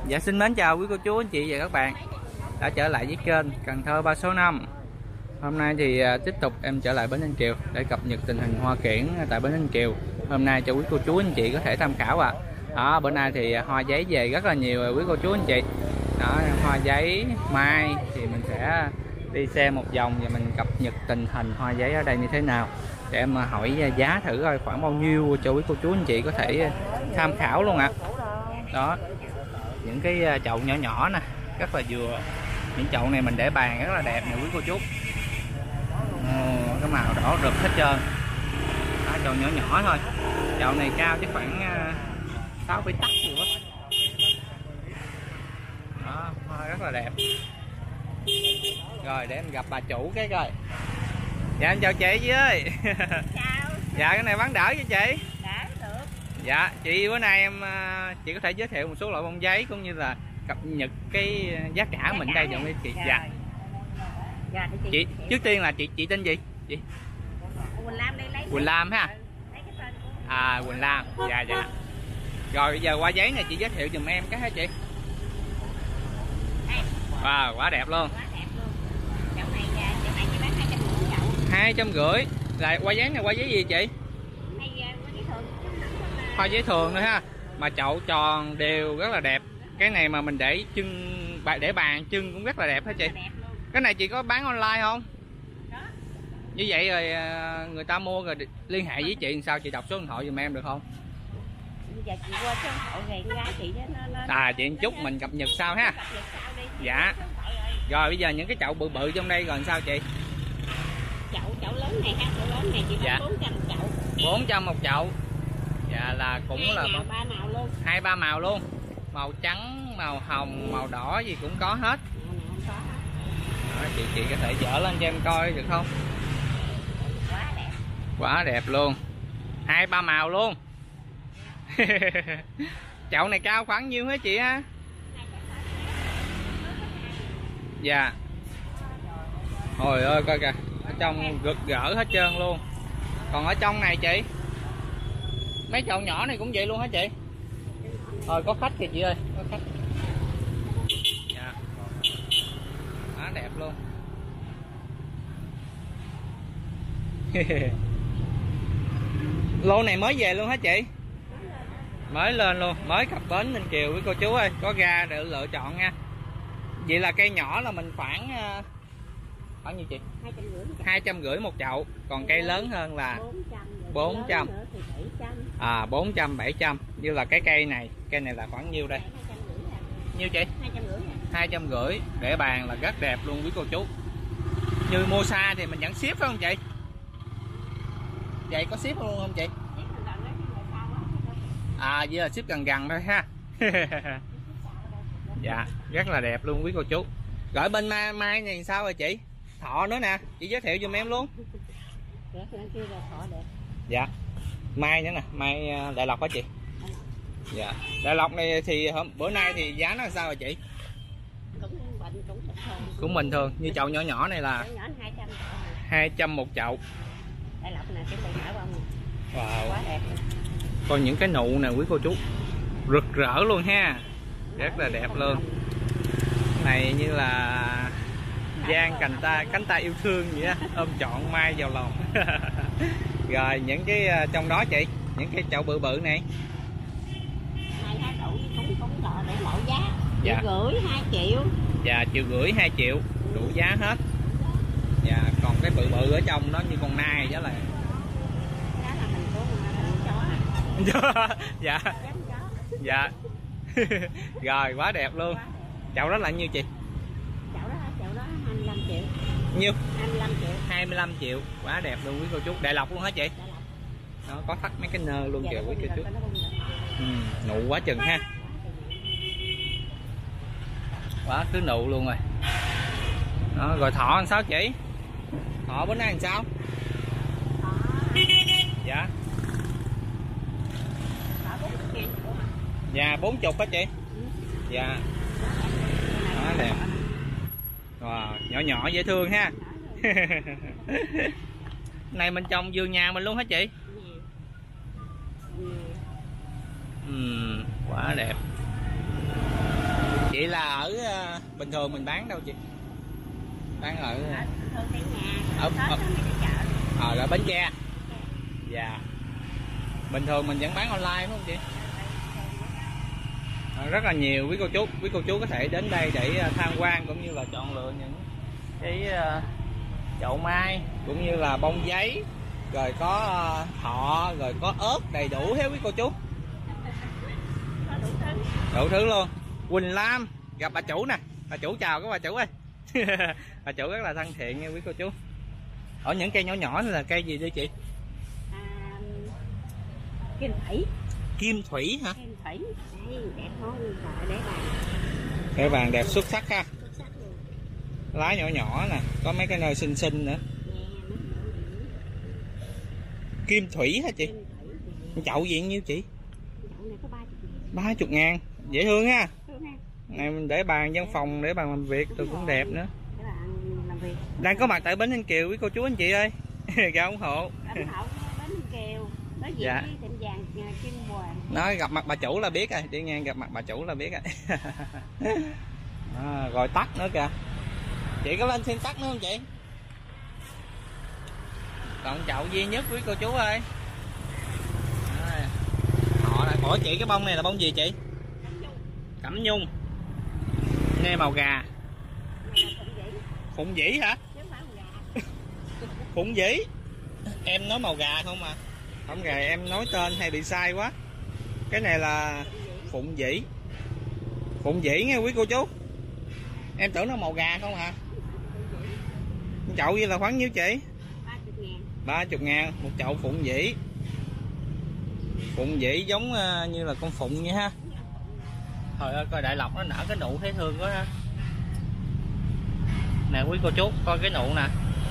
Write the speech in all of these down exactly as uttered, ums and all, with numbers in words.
Dạ xin mến chào quý cô chú anh chị và các bạn đã trở lại với kênh Cần Thơ ba số năm. Hôm nay thì uh, tiếp tục em trở lại Bến Ninh Kiều để cập nhật tình hình hoa kiển tại Bến Ninh Kiều hôm nay cho quý cô chú anh chị có thể tham khảo ạ. À. Đó, bữa nay thì hoa giấy về rất là nhiều quý cô chú anh chị. Đó, hoa giấy mai thì mình sẽ đi xem một vòng và mình cập nhật tình hình hoa giấy ở đây như thế nào để em hỏi giá thử coi khoảng bao nhiêu cho quý cô chú anh chị có thể tham khảo luôn ạ. À. Đó, những cái chậu nhỏ nhỏ nè, rất là vừa. Những chậu này mình để bàn rất là đẹp nè quý cô chú. Ồ, cái màu đỏ rực hết trơn. Đó, chậu nhỏ nhỏ thôi. Chậu này cao chứ khoảng sáu bảy tấc gì quá. Đó, hoa rất là đẹp. Rồi để em gặp bà chủ cái coi. Dạ em chào chị chị ơi. Chào. Dạ cái này bán đỡ cho chị. Đã được. Dạ chị bữa nay em chị có thể giới thiệu một số loại bông giấy cũng như là cập nhật cái giá cả giá mình đây được không chị? Dạ. Dạ chị, chị trước tiên là chị chị tên gì? Chị Quỳnh Lam đây lấy. Quỳnh Lam ha. À Quỳnh Lam. Dạ dạ. Rồi bây giờ qua giấy này chị giới thiệu giùm em cái hả chị? Wow, quá đẹp luôn. Quá đẹp luôn. Chậu này chậu này chị bán hai trăm rưỡi chậu. hai trăm rưỡi. Lại qua giấy này qua giấy gì chị? Hoa giấy thường thôi ha, mà chậu tròn đều rất là đẹp. Cái này mà mình để chân để bàn chân cũng rất là đẹp hả chị? Cái này chị có bán online không? Như vậy rồi người ta mua rồi liên hệ với chị làm sao, chị đọc số điện thoại giùm em được không? Giờ chị qua số điện thoại này gái chị nó, nó à chị chút mình cập nhật sau ha. Dạ. Rồi bây giờ những cái chậu bự bự trong đây rồi sao chị? Chậu chậu lớn này ha, chậu lớn này chị bán dạ. bốn trăm chậu. bốn trăm một chậu. Dạ là cũng hai là màu, ba màu luôn. Hai ba màu luôn. Màu trắng, màu hồng, màu đỏ gì cũng có hết. Đó, chị chị có thể dỡ lên cho em coi được không? Quá đẹp. Quá đẹp luôn. Hai ba màu luôn. Chậu này cao khoảng nhiêu hả chị ha? Dạ. Trời ơi coi kìa, ở trong rực rỡ hết trơn luôn. Còn ở trong này chị, mấy chậu nhỏ này cũng vậy luôn hả chị? Rồi có khách kìa chị ơi, có khách. Dạ. Quá đẹp luôn. Lô này mới về luôn hả chị? Mới lên luôn, mới cập bến Ninh Kiều với cô chú ơi, có ga để lựa chọn nha. Vậy là cây nhỏ là mình khoảng khoảng nhiêu chị? hai trăm rưỡi một chậu, còn cây lớn hơn là bốn trăm. À bốn trăm bảy trăm. Như là cái cây này, cây này là khoảng nhiêu đây? Nhiêu chị? hai trăm rưỡi. Để bàn là rất đẹp luôn quý cô chú. Như mua xa thì mình vẫn ship phải không chị? Vậy có ship luôn không chị? À vậy là ship gần gần thôi ha. Dạ, rất là đẹp luôn quý cô chú. Rồi bên mai, mai này sao rồi chị? Thọ nữa nè, chị giới thiệu giùm em luôn. Dạ. Mai nữa nè, mai Đại Lộc hả chị? Dạ. Đại Lộc này thì hôm bữa nay thì giá nó sao rồi chị? Cũng bình cũng bình thường. Cũng bình thường, như chậu nhỏ nhỏ này là hai trăm một chậu. Đại Lộc nè, cái nở bông. Wow. Quá đẹp. Còn những cái nụ nè quý cô chú. Rực rỡ luôn ha. Rất là đẹp luôn. Này như là giang cành ta cánh tay yêu thương vậy á, ôm trọn mai vào lòng. Rồi những cái trong đó chị, những cái chậu bự bự này. Hai hai đủ cũng cũng đỡ để lộ giá. Dạ. Triệu rưỡi hai triệu. Dạ triệu rưỡi hai triệu, đủ giá hết. Dạ, còn cái bự bự ở trong đó như con nai đó là. Đó là mình của mình chó. Dạ. Dạ. Rồi quá đẹp luôn. Chậu đó là nhiêu chị? Chậu đó chậu đó hai mươi lăm triệu. Nhiêu? hai mươi lăm triệu. hai mươi lăm triệu. Quá đẹp luôn quý cô chú. Đại Lộc luôn hả chị? Nó có thắt mấy cái nơ luôn kìa quý cô chú. Ừ, nụ quá chừng ha. Quá cứ nụ luôn rồi. Đó, rồi thọ làm sao chị? Thọ bữa nay làm sao? Dạ. Dạ bốn chục hả chị? Dạ. Đó đẹp. Wow, nhỏ nhỏ dễ thương ha. Này mình trồng vườn nhà mình luôn hả chị? Ừ, quá đẹp. Vậy là ở uh, bình thường mình bán đâu chị? Bán ở Ở thường tại nhà, ở, ở, ở, chợ. ở là Bến Tre. Dạ. Bình thường mình vẫn bán online đúng không chị? Rất là nhiều quý cô chú, quý cô chú có thể đến đây để tham quan cũng như là chọn lựa những cái chậu mai cũng như là bông giấy, rồi có thọ, rồi có ớt đầy đủ hết quý cô chú. Đủ thứ luôn. Quỳnh Lam gặp bà chủ nè, bà chủ chào các bà chủ ơi. Bà chủ rất là thân thiện nha quý cô chú. Ở những cây nhỏ nhỏ là cây gì đi chị? À, kim thủy. Kim thủy hả? Kim thủy. Đây, đẹp không? Rồi để bàn. Cái vàng đẹp xuất sắc ha. Xuất sắc luôn. Lá nhỏ nhỏ nè, có mấy cái nơi xinh xinh nữa. Kim thủy hả chị? Kim thủy. Chậu gì nhiêu chị? Chậu này có ba mươi ngàn. ba mươi ngàn. Dễ thương ha. Thương ha. Này mình để bàn văn phòng, để bàn làm việc rồi cũng đẹp nữa. Để bàn làm việc. Đang có mặt tại Bến Ninh Kiều quý cô chú anh chị ơi. Ra ủng hộ. ủng hộ Bến Ninh Kiều. Nói chuyện Dạ. với tiệm vàng Kim Hoàng. Nói gặp mặt bà chủ là biết rồi, đi ngang gặp mặt bà chủ là biết rồi. À, rồi tắt nữa kìa. Chị có lên thêm tắt nữa không chị? Còn chậu duy nhất quý cô chú ơi. À, họ là ủa chị cái bông này là bông gì chị? Cẩm nhung. Nghe màu gà. Phụng vĩ hả? Phụng vĩ. Em nói màu gà không mà. Không gà em nói tên hay bị sai quá. Cái này là phụng vĩ. Phụng vĩ nghe quý cô chú. Em tưởng nó màu gà không hả? Chậu gì là khoản nhiêu chị? ba mươi ngàn một chậu phụng vĩ. Phụng vĩ giống như là con phụng vậy ha. Trời ơi coi đại lộc nó nở cái nụ thấy thương quá ha. Nè quý cô chú coi cái nụ nè.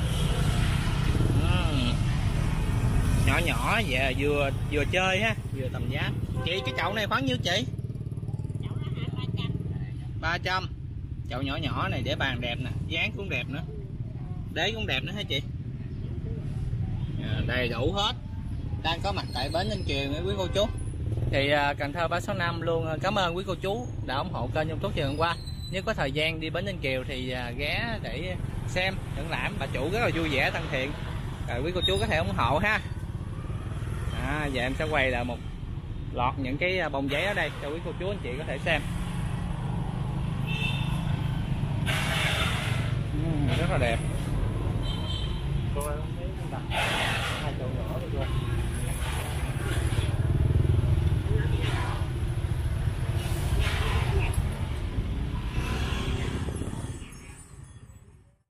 Uhm. Nhỏ nhỏ về vừa vừa chơi ha, vừa tầm giá. Chị cái chậu này khoảng nhiêu chị? Chậu đó hả? ba trăm. ba trăm. Chậu nhỏ nhỏ này để bàn đẹp nè, dáng cũng đẹp nữa. Đế cũng đẹp nữa hả chị? À, đầy đủ hết. Đang có mặt tại Bến Ninh Kiều quý cô chú. Thì uh, Cần Thơ ba sáu năm luôn cảm ơn quý cô chú đã ủng hộ kênh YouTube chiều hôm qua. Nếu có thời gian đi Bến Ninh Kiều thì uh, ghé để xem thưởng lãm, bà chủ rất là vui vẻ thân thiện. Rồi quý cô chú có thể ủng hộ ha. À, giờ em sẽ quay lại một loạt những cái bông giấy ở đây cho quý cô chú anh chị có thể xem. Uhm, rất là đẹp.